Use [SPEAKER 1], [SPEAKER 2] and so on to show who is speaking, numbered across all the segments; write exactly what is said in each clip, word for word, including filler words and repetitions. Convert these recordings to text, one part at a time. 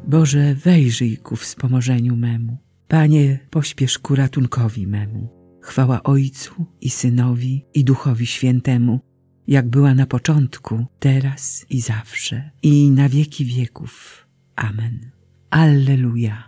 [SPEAKER 1] Boże, wejrzyj ku wspomożeniu memu. Panie, pośpiesz ku ratunkowi memu. Chwała Ojcu i Synowi i Duchowi Świętemu, jak była na początku, teraz i zawsze, i na wieki wieków. Amen. Alleluja.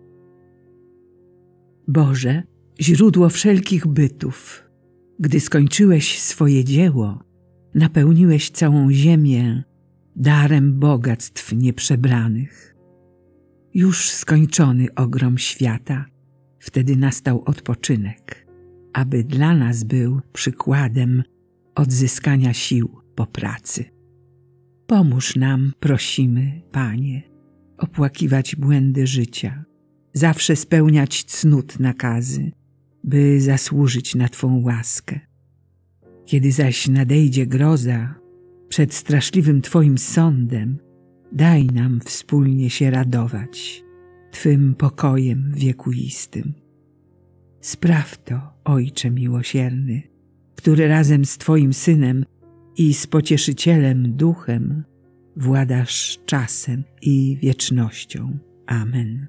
[SPEAKER 1] Boże, źródło wszelkich bytów, gdy skończyłeś swoje dzieło, napełniłeś całą ziemię darem bogactw nieprzebranych. Już skończony ogrom świata, wtedy nastał odpoczynek, aby dla nas był przykładem odzyskania sił po pracy. Pomóż nam, prosimy, Panie, opłakiwać błędy życia, zawsze spełniać cnót nakazy, by zasłużyć na Twą łaskę. Kiedy zaś nadejdzie groza przed straszliwym Twoim sądem, daj nam wspólnie się radować Twym pokojem wiekuistym. Spraw to, Ojcze miłosierny, który razem z Twoim Synem i z Pocieszycielem Duchem władasz czasem i wiecznością. Amen.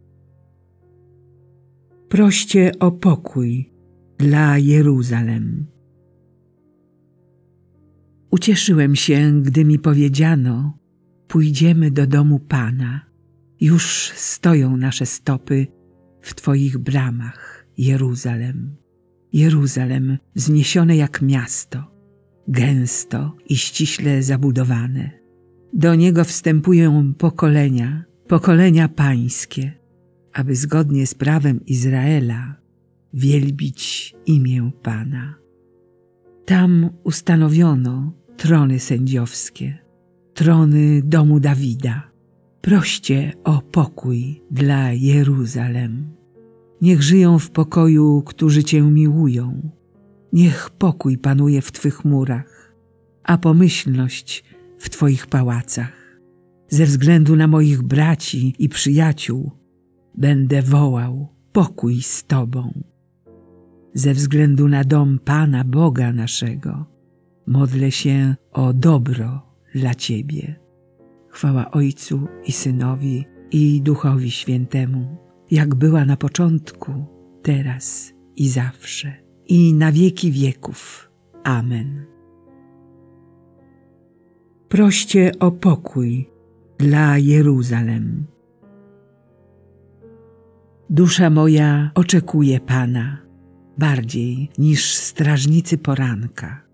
[SPEAKER 1] Proście o pokój dla Jeruzalem. Ucieszyłem się, gdy mi powiedziano: pójdziemy do domu Pana. Już stoją nasze stopy w Twoich bramach, Jeruzalem. Jeruzalem wzniesione jak miasto, gęsto i ściśle zabudowane. Do niego wstępują pokolenia, pokolenia pańskie, aby zgodnie z prawem Izraela wielbić imię Pana. Tam ustanowiono trony sędziowskie, trony domu Dawida. Proście o pokój dla Jeruzalem. Niech żyją w pokoju, którzy Cię miłują. Niech pokój panuje w Twych murach, a pomyślność w Twoich pałacach. Ze względu na moich braci i przyjaciół będę wołał: pokój z Tobą. Ze względu na dom Pana Boga naszego modlę się o dobro dla Ciebie. Chwała Ojcu i Synowi i Duchowi Świętemu, jak była na początku, teraz i zawsze, i na wieki wieków. Amen. Proście o pokój dla Jeruzalem. Dusza moja oczekuje Pana bardziej niż strażnicy poranka.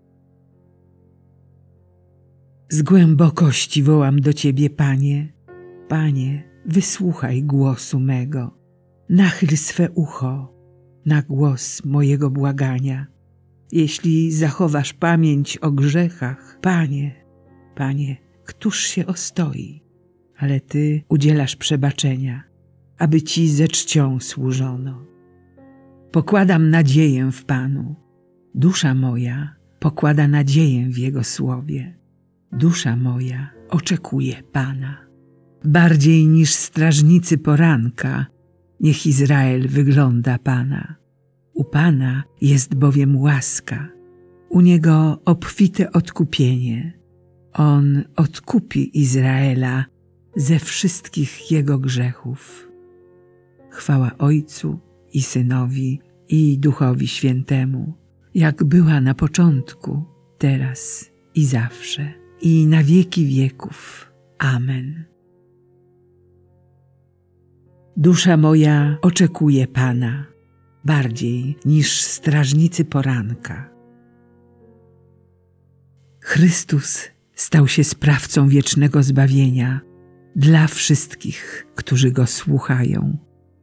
[SPEAKER 1] Z głębokości wołam do Ciebie, Panie. Panie, wysłuchaj głosu mego. Nachyl swe ucho na głos mojego błagania. Jeśli zachowasz pamięć o grzechach, Panie, Panie, któż się ostoi? Ale Ty udzielasz przebaczenia, aby Ci ze czcią służono. Pokładam nadzieję w Panu. Dusza moja pokłada nadzieję w Jego słowie. Dusza moja oczekuje Pana. Bardziej niż strażnicy poranka, niech Izrael wygląda Pana. U Pana jest bowiem łaska, u Niego obfite odkupienie. On odkupi Izraela ze wszystkich jego grzechów. Chwała Ojcu i Synowi i Duchowi Świętemu, jak była na początku, teraz i zawsze, i na wieki wieków. Amen. Dusza moja oczekuje Pana bardziej niż strażnicy poranka. Chrystus stał się sprawcą wiecznego zbawienia dla wszystkich, którzy Go słuchają.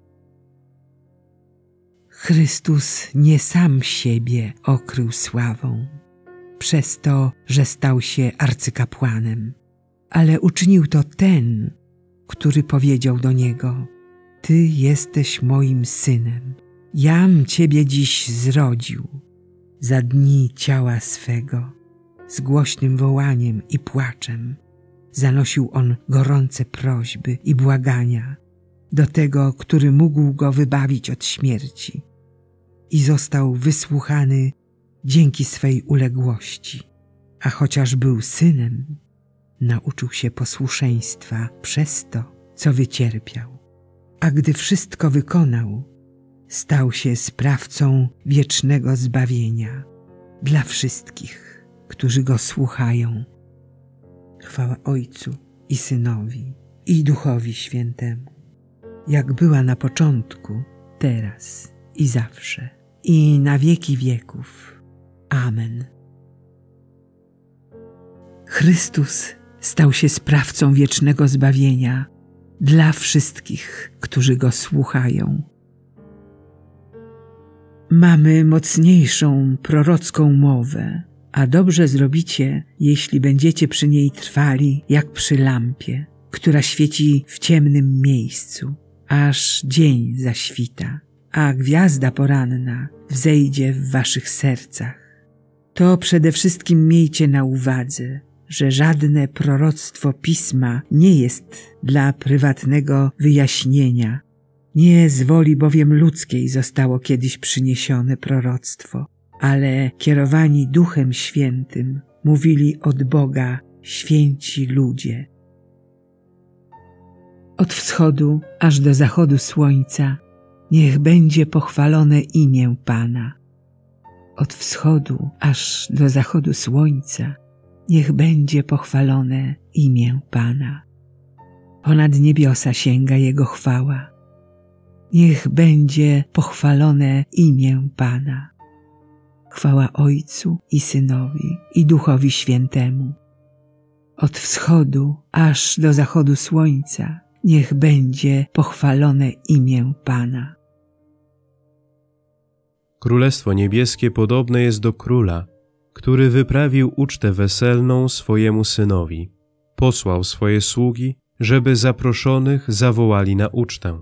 [SPEAKER 1] Chrystus nie sam siebie okrył sławą, przez to, że stał się arcykapłanem, ale uczynił to ten, który powiedział do Niego: Ty jesteś moim Synem, jam Ciebie dziś zrodził. Za dni ciała swego, z głośnym wołaniem i płaczem, zanosił On gorące prośby i błagania do tego, który mógł Go wybawić od śmierci, i został wysłuchany dzięki swej uległości, a chociaż był Synem, nauczył się posłuszeństwa przez to, co wycierpiał. A gdy wszystko wykonał, stał się sprawcą wiecznego zbawienia dla wszystkich, którzy Go słuchają. Chwała Ojcu i Synowi, i Duchowi Świętemu, jak była na początku, teraz i zawsze, i na wieki wieków. Amen. Chrystus stał się sprawcą wiecznego zbawienia dla wszystkich, którzy Go słuchają. Mamy mocniejszą prorocką mowę, a dobrze zrobicie, jeśli będziecie przy niej trwali jak przy lampie, która świeci w ciemnym miejscu, aż dzień zaświta, a gwiazda poranna wzejdzie w waszych sercach. To przede wszystkim miejcie na uwadze, że żadne proroctwo Pisma nie jest dla prywatnego wyjaśnienia. Nie z woli bowiem ludzkiej zostało kiedyś przyniesione proroctwo, ale kierowani Duchem Świętym mówili od Boga święci ludzie. Od wschodu aż do zachodu słońca niech będzie pochwalone imię Pana. Od wschodu aż do zachodu słońca niech będzie pochwalone imię Pana. Ponad niebiosa sięga Jego chwała. Niech będzie pochwalone imię Pana. Chwała Ojcu i Synowi, i Duchowi Świętemu. Od wschodu aż do zachodu słońca niech będzie pochwalone imię Pana.
[SPEAKER 2] Królestwo Niebieskie podobne jest do króla, który wyprawił ucztę weselną swojemu synowi. Posłał swoje sługi, żeby zaproszonych zawołali na ucztę.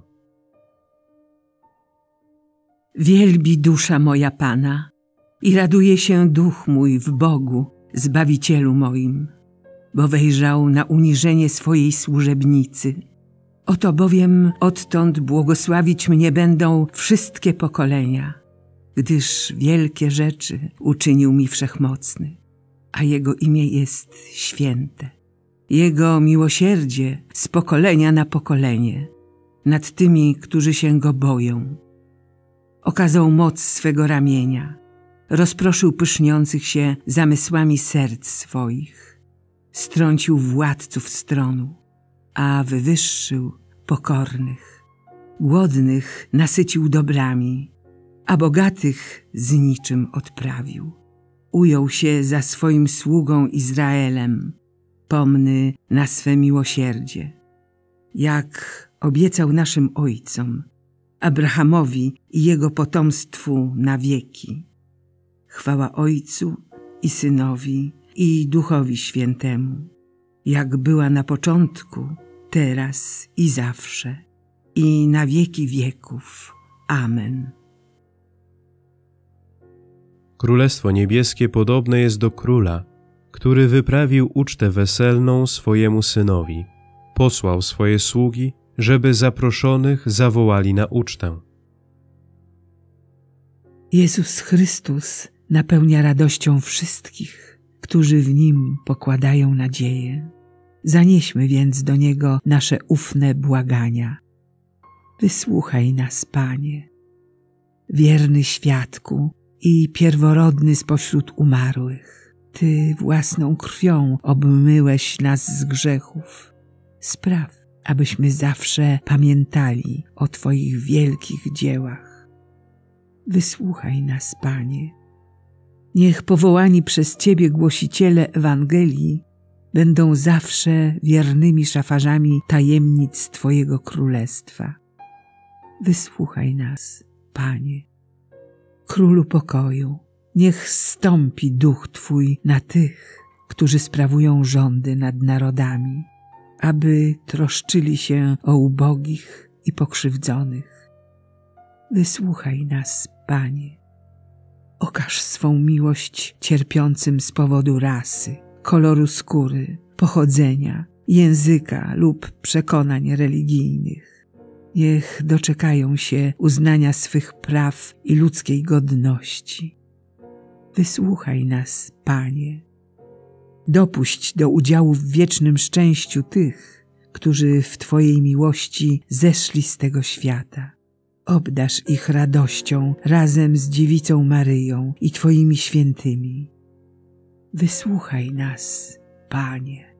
[SPEAKER 1] Wielbi dusza moja Pana i raduje się duch mój w Bogu, Zbawicielu moim, bo wejrzał na uniżenie swojej służebnicy. Oto bowiem odtąd błogosławić mnie będą wszystkie pokolenia, gdyż wielkie rzeczy uczynił mi Wszechmocny, a Jego imię jest święte. Jego miłosierdzie z pokolenia na pokolenie nad tymi, którzy się Go boją. Okazał moc swego ramienia, rozproszył pyszniących się zamysłami serc swoich, strącił władców stronu, a wywyższył pokornych. Głodnych nasycił dobrami, a bogatych z niczym odprawił. Ujął się za swoim sługą Izraelem, pomny na swe miłosierdzie, jak obiecał naszym ojcom, Abrahamowi i jego potomstwu na wieki. Chwała Ojcu i Synowi, i Duchowi Świętemu, jak była na początku, teraz i zawsze, i na wieki wieków. Amen.
[SPEAKER 2] Królestwo Niebieskie podobne jest do króla, który wyprawił ucztę weselną swojemu synowi. Posłał swoje sługi, żeby zaproszonych zawołali na ucztę.
[SPEAKER 1] Jezus Chrystus napełnia radością wszystkich, którzy w Nim pokładają nadzieję. Zanieśmy więc do Niego nasze ufne błagania. Wysłuchaj nas, Panie. Wierny świadku i pierworodny spośród umarłych, Ty własną krwią obmyłeś nas z grzechów. Spraw, abyśmy zawsze pamiętali o Twoich wielkich dziełach. Wysłuchaj nas, Panie. Niech powołani przez Ciebie głosiciele Ewangelii będą zawsze wiernymi szafarzami tajemnic Twojego Królestwa. Wysłuchaj nas, Panie. Królu pokoju, niech zstąpi duch Twój na tych, którzy sprawują rządy nad narodami, aby troszczyli się o ubogich i pokrzywdzonych. Wysłuchaj nas, Panie. Okaż swą miłość cierpiącym z powodu rasy, koloru skóry, pochodzenia, języka lub przekonań religijnych. Niech doczekają się uznania swych praw i ludzkiej godności. Wysłuchaj nas, Panie. Dopuść do udziału w wiecznym szczęściu tych, którzy w Twojej miłości zeszli z tego świata. Obdarz ich radością razem z Dziewicą Maryją i Twoimi świętymi. Wysłuchaj nas, Panie.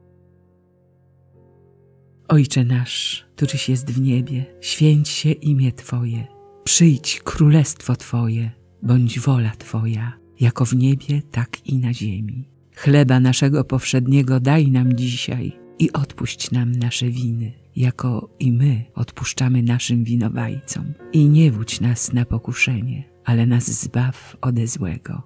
[SPEAKER 1] Ojcze nasz, któryś jest w niebie, święć się imię Twoje. Przyjdź królestwo Twoje, bądź wola Twoja, jako w niebie, tak i na ziemi. Chleba naszego powszedniego daj nam dzisiaj i odpuść nam nasze winy, jako i my odpuszczamy naszym winowajcom. I nie wódź nas na pokuszenie, ale nas zbaw ode złego.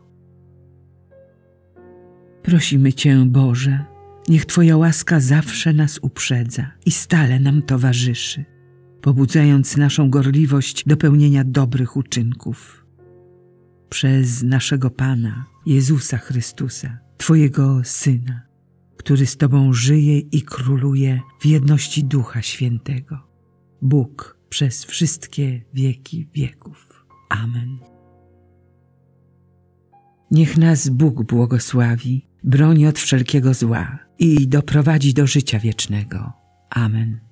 [SPEAKER 1] Prosimy Cię, Boże, niech Twoja łaska zawsze nas uprzedza i stale nam towarzyszy, pobudzając naszą gorliwość do pełnienia dobrych uczynków. Przez naszego Pana, Jezusa Chrystusa, Twojego Syna, który z Tobą żyje i króluje w jedności Ducha Świętego, Bóg przez wszystkie wieki wieków. Amen. Niech nas Bóg błogosławi, broni od wszelkiego zła i doprowadzi do życia wiecznego. Amen.